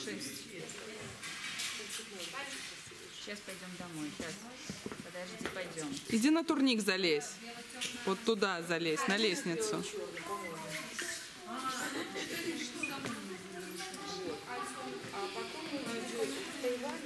6. Сейчас пойдем домой. Сейчас. Подожди, пойдем. Иди на турник залезь. Вот туда залезь, на лестницу.